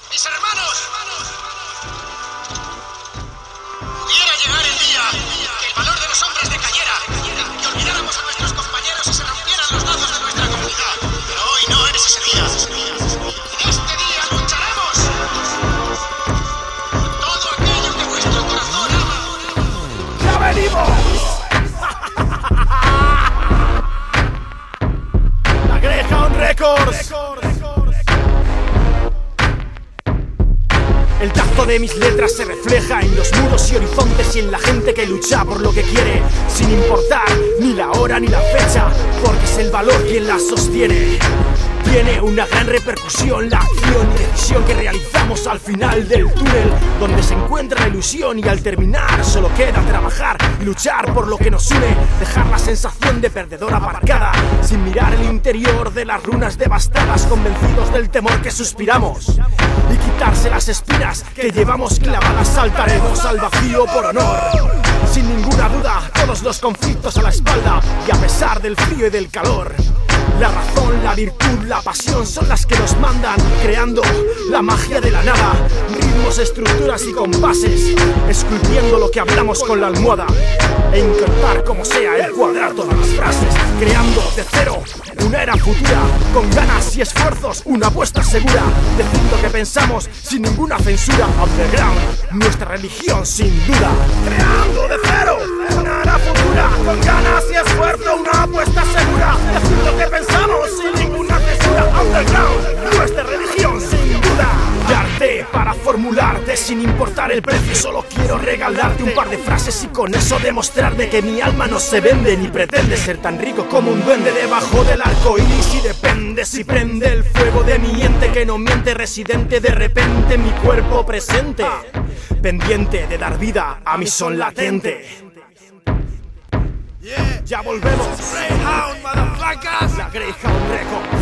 Mis hermanos, pudiera llegar el día que el valor de los hombres decayera, que olvidáramos a nuestros compañeros y se rompieran los lazos de nuestra comunidad. Pero hoy no es ese día. En este día lucharemos por todo aquello que vuestro corazón ama. ¡Ya venimos! La Greyhound Records. El tacto de mis letras se refleja en los muros y horizontes y en la gente que lucha por lo que quiere, sin importar ni la hora ni la fecha, porque es el valor quien la sostiene. Tiene una gran repercusión la acción y decisión que realizamos al final del túnel, donde se encuentra la ilusión y al terminar solo queda trabajar y luchar por lo que nos une, dejar la sensación de perdedor aparcada, sin mirar el interior de las runas devastadas, convencidos del temor que suspiramos y quitarse las espinas que llevamos clavadas. Saltaremos al vacío por honor, sin ninguna duda, todos los conflictos a la espalda y a pesar del frío y del calor. La razón, la virtud, la pasión son las que nos mandan, creando la magia de la nada. Ritmos, estructuras y compases, esculpiendo lo que hablamos con la almohada, e intentar como sea el cuadrar todas las frases, creando de cero una era futura, con ganas y esfuerzos, una apuesta segura, decir lo que pensamos sin ninguna censura. Underground, nuestra religión sin duda. Creando de cero una era futura, con ganas y esfuerzo, una apuesta segura, decir lo que pensamos sin ninguna censura. Underground, nuestra religión sin duda. Darte para formularte sin importar el precio, solo quiero regalarte un par de frases y con eso demostrarte que mi alma no se vende ni pretende ser tan rico como un duende debajo del arco iris, y depende si prende el fuego de mi ente que no miente, residente de repente en mi cuerpo presente, pendiente de dar vida a mi son latente. Ya volvemos. Greyhound, motherfuckers. La Greyhound Records.